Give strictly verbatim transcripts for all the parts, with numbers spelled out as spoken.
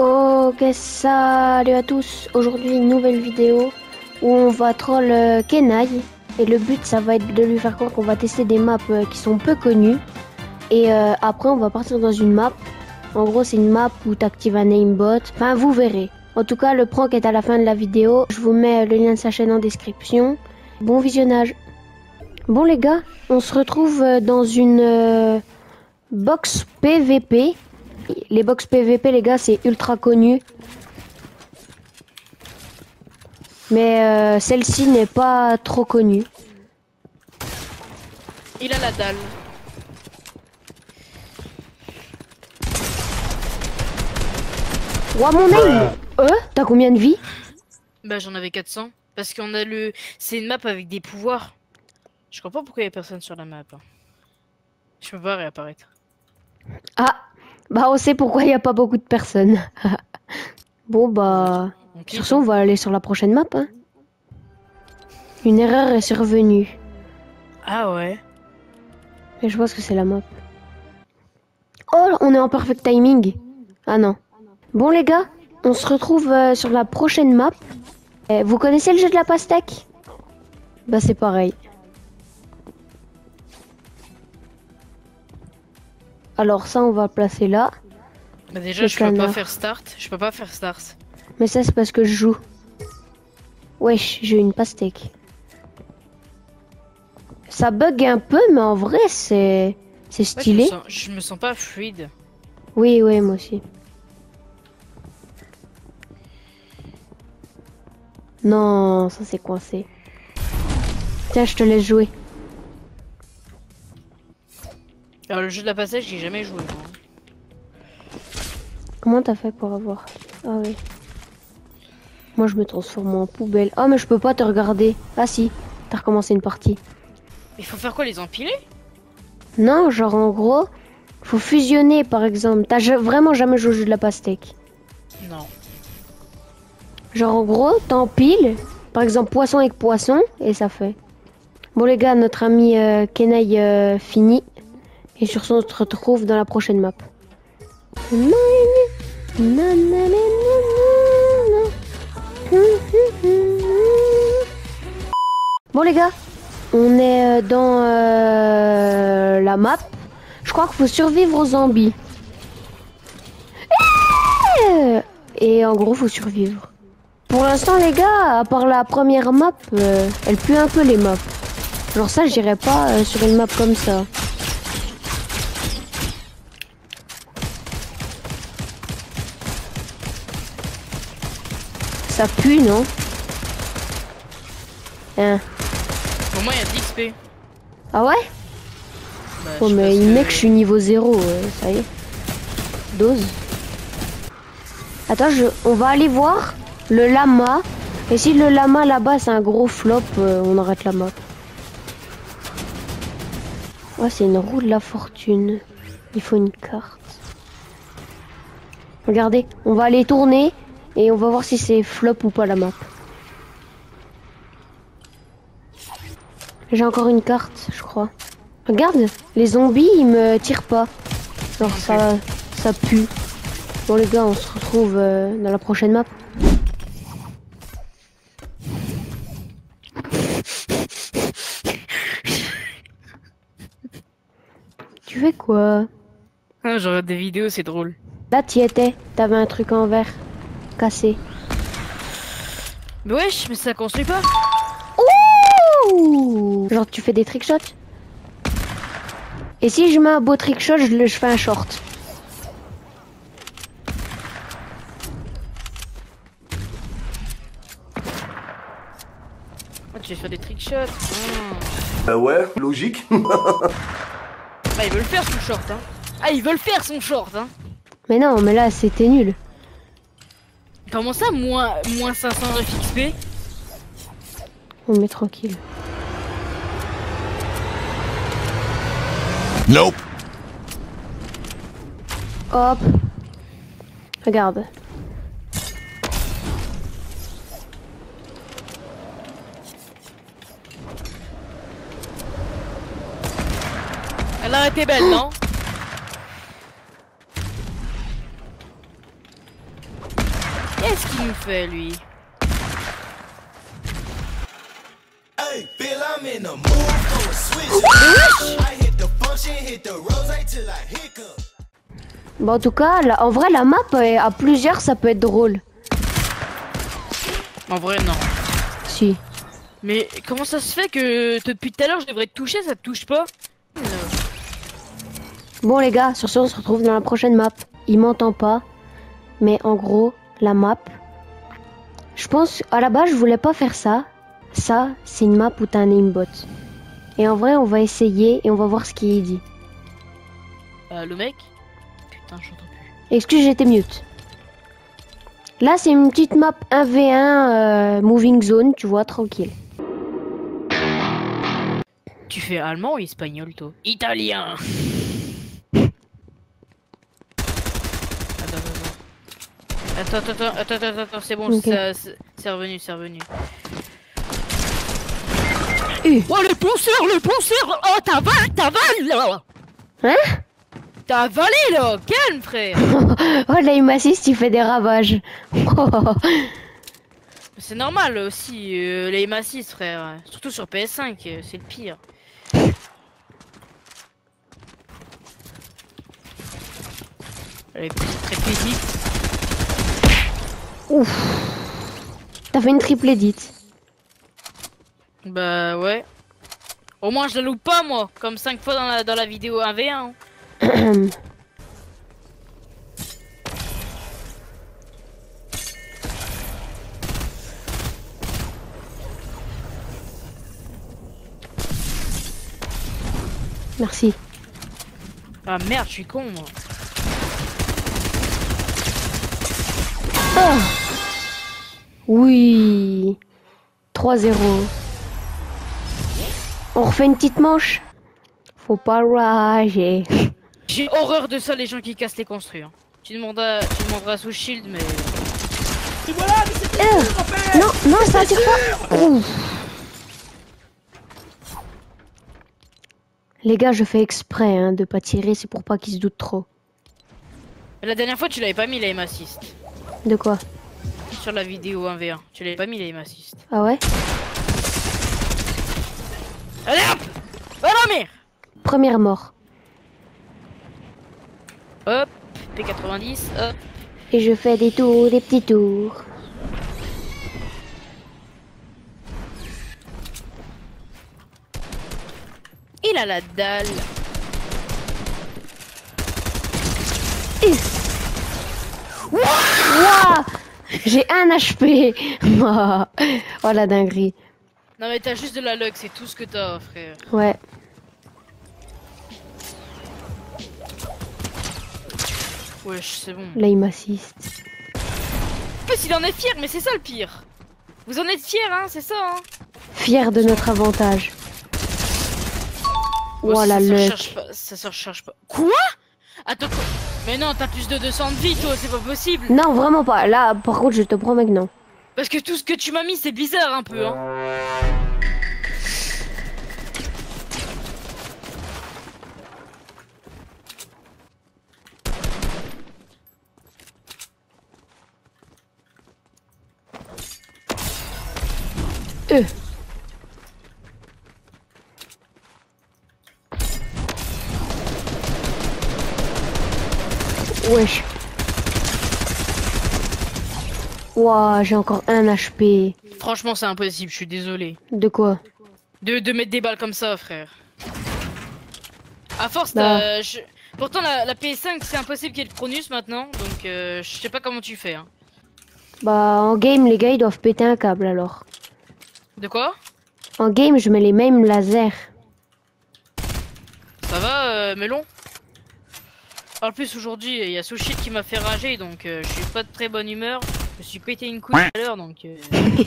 Ok, salut à tous. Aujourd'hui, une nouvelle vidéo où on va troll euh, Kenai. Et le but, ça va être de lui faire croire qu'on va tester des maps euh, qui sont peu connues. Et euh, après, on va partir dans une map. En gros, c'est une map où tu actives un aimbot. Enfin, vous verrez. En tout cas, le prank est à la fin de la vidéo. Je vous mets le lien de sa chaîne en description. Bon visionnage. Bon les gars, on se retrouve euh, dans une euh, box P V P. Les box P V P, les gars, c'est ultra connu. Mais euh, celle-ci n'est pas trop connue. Il a la dalle. Ouah, mon aim. Euh T'as combien de vie? Bah j'en avais quatre cents. Parce qu'on a le... C'est une map avec des pouvoirs. Je comprends pas pourquoi il y a personne sur la map. Hein. Je peux pas réapparaître. Ah, bah on sait pourquoi il n'y a pas beaucoup de personnes. Bon bah... Okay, sur ce, on va aller sur la prochaine map. Hein. Une erreur est survenue. Ah ouais. Et je pense que c'est la map. Oh, on est en perfect timing. Ah non. Bon les gars, on se retrouve euh, sur la prochaine map. Eh, vous connaissez le jeu de la pastèque? Bah c'est pareil. Alors ça, on va placer là. Bah déjà Le je peux canard. pas faire start. Je peux pas faire start. Mais ça c'est parce que je joue. Wesh, j'ai une pastèque. Ça bug un peu, mais en vrai c'est c'est stylé. Ouais, je, me sens... je me sens pas fluide. Oui, oui, moi aussi. Non, ça c'est coincé. Tiens, je te laisse jouer. Alors le jeu de la passage j'ai jamais joué. Moi. Comment t'as fait pour avoir... Ah oui. Moi je me transforme en poubelle. Ah mais je peux pas te regarder. Ah si, t'as recommencé une partie. Il faut faire quoi, les empiler? Non, genre en gros, faut fusionner par exemple. T'as ja- vraiment jamais joué au jeu de la pastèque? Non. Genre en gros, t'empiles, par exemple poisson avec poisson, et ça fait. Bon les gars, notre ami euh, Kenai euh, fini. Et sur ce, on se retrouve dans la prochaine map. Bon les gars, on est euh, dans euh, la map. Je crois qu'il faut survivre aux zombies. Et en gros, faut survivre. Pour l'instant, les gars, à part la première map, euh, elle pue un peu les maps. Genre ça, j'irais pas euh, sur une map comme ça. Ça pue, non? Hein. Pour moi il y a de l'X P. Ah ouais? Bah, Oh je sais mais pas il ce mec, que- je suis niveau zéro, euh, ça y est. Dose. Attends, je... on va aller voir le lama. Et si le lama là-bas c'est un gros flop, euh, on arrête la map. Ouais, c'est une roue de la fortune. Il faut une carte. Regardez, on va aller tourner et on va voir si c'est flop ou pas la map. J'ai encore une carte, je crois. Regarde, les zombies ils me tirent pas. Genre ça, ça pue. Bon les gars, on se retrouve euh, dans la prochaine map. Tu fais quoi? Ah, je regarde des vidéos, c'est drôle. Là t'y étais, t'avais un truc en verre cassé. Mais wesh, mais ça construit pas. Ouh! Genre tu fais des trickshots. Et si je mets un beau trickshot, je, le- je fais un short. Ah, tu vas faire des trickshots. Hmm. Bah ouais, logique. Ah, il veut le faire son short, hein. Ah, il veut le faire son short, hein. Mais non, mais là c'était nul. Comment ça, moins, moins cinq cents de X P? On met tranquille. Nope. Hop. Regarde. Elle a été belle, non? Qu'est-ce qu'il nous fait, lui? Bon, en tout cas, là, en vrai, la map, euh, à plusieurs, ça peut être drôle. En vrai, non. Si. Mais comment ça se fait que depuis tout à l'heure, je devrais te toucher, ça te touche pas? Non. Bon, les gars, sur ce, on se retrouve dans la prochaine map. Il m'entend pas. Mais en gros, la map... Je pense, à la base, je voulais pas faire ça. Ça, c'est une map où t'as un aimbot. Et en vrai, on va essayer et on va voir ce qu'il dit. Euh, le mec? Putain, j'entends plus. Excuse, j'étais mute. Là, c'est une petite map un v un euh, moving zone, tu vois, tranquille. Tu fais allemand ou espagnol, toi? Italien. Attends, attends, attends, attends, attends, attends, c'est bon, Okay. c'est revenu, c'est revenu. Uh. Oh, le pousseur, le pousseur! Oh, t'avales, t'avales, là! Hein? T'as avalé, là! Calme, frère! Oh, l'aim assist, il fait des ravages. C'est normal, aussi, euh, les massifs, frère. Surtout sur P S cinq, euh, c'est le pire. Allez, petite répétite. Ouf. T'as fait une triple edit. Bah ouais. Au moins je la loupe pas moi, comme cinq fois dans la, dans la vidéo un v un. Merci. Ah merde, je suis con moi. Oh. Oui. trois zéro. On refait une petite manche. Faut pas rager. J'ai horreur de ça, les gens qui cassent les construits. Hein. Tu demanderas, tu demanderas sous shield, mais... Et voilà, mais c'est Euh. sûr, en fait. Non, non, ça tire pas. Ouf. Les gars, je fais exprès hein, de pas tirer, c'est pour pas qu'ils se doutent trop. La dernière fois, tu l'avais pas mis l'aim assist. De quoi? Sur la vidéo un v un. Tu l'avais pas mis l'aim assist. Ah ouais? Allez hop! Va dormir! Première mort. Hop, P quatre-vingt-dix, hop. Et je fais des tours, des petits tours. Il a la dalle. Wouah! J'ai un H P. Oh la dinguerie. Non mais t'as juste de la luck, c'est tout ce que t'as, frère. Ouais. Wesh, c'est bon. Là il m'assiste. En plus, il en est fier, mais c'est ça le pire. Vous en êtes fiers, hein, c'est ça, hein. Fier de notre avantage. Oh, Oh ça la se luck. recharge pas, ça se recharge pas. Quoi? Attends, quoi? Mais non, t'as plus de deux cents de vie, toi, c'est pas possible. Non, vraiment pas. Là, par contre, je te promets que non. Parce que tout ce que tu m'as mis, c'est bizarre un peu, hein. Euh. Wesh. Ouah, j'ai encore un H P. Franchement, c'est impossible, je suis désolé. De quoi? De, de mettre des balles comme ça, frère. À force, Bah. t'as- je... Pourtant, la, la P S cinq, c'est impossible qu'il y ait le Cronus maintenant, donc euh, je sais pas comment tu fais. Hein. Bah, en game, les gars, ils doivent péter un câble alors. De quoi? En game, je mets les mêmes lasers. Ça va, euh, Melon? En plus, aujourd'hui, il y a Sushi qui m'a fait rager, donc euh, je suis pas de très bonne humeur. Je me suis pété une couille tout à l'heure, donc... Euh...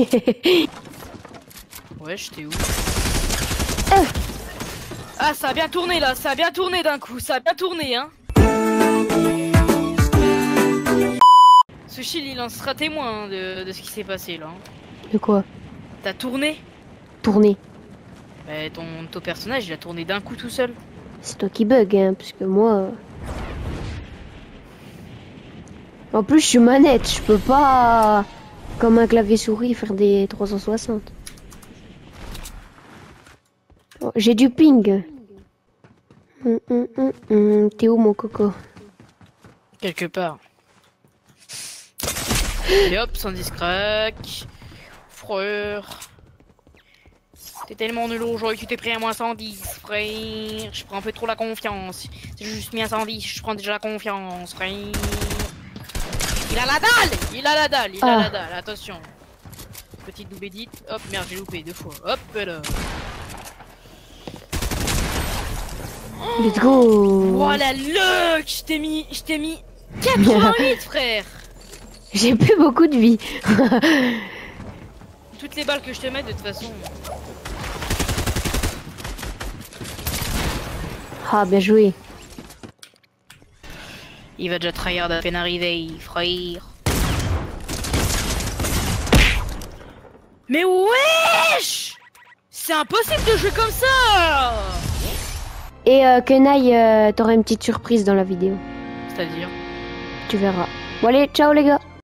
Ouais, j'étais où? Euh. Ah, ça a bien tourné, là, ça a bien tourné d'un coup, ça a bien tourné, hein. Sushi, il en sera témoin hein, de, de ce qui s'est passé, là. Hein. De quoi? T'as tourné? Tourner. Bah, ton, ton personnage, il a tourné d'un coup tout seul. C'est toi qui bug, hein, parce que moi... En plus, je suis manette, je peux pas, comme un clavier souris, faire des trois cent soixante. Oh, j'ai du ping. Hum, hum, hum, hum. T'es où mon coco? Quelque part. Et hop, sans discrack. Frère. T'es tellement nul aujourd'hui que tu t'es pris à moins cent dix, frère. Je prends un peu trop la confiance. Si j'ai juste mis à cent dix, je prends déjà la confiance, frère. Il a la dalle! Il a la dalle, il a Ah. la dalle, attention. Petite double édite. Hop, merde, j'ai loupé deux fois. Hop là. Let's go. Voilà le je t'ai mis, je t'ai mis quatre-vingt-huit, frère. J'ai plus beaucoup de vie. Toutes les balles que je te mets, de toute façon. Ah, bien joué. Il va déjà tryhard à peine arriver, frère. Mais wesh! C'est impossible de jouer comme ça! Et euh, Kenai, euh, t'auras une petite surprise dans la vidéo. C'est-à-dire? Tu verras. Bon allez, ciao les gars.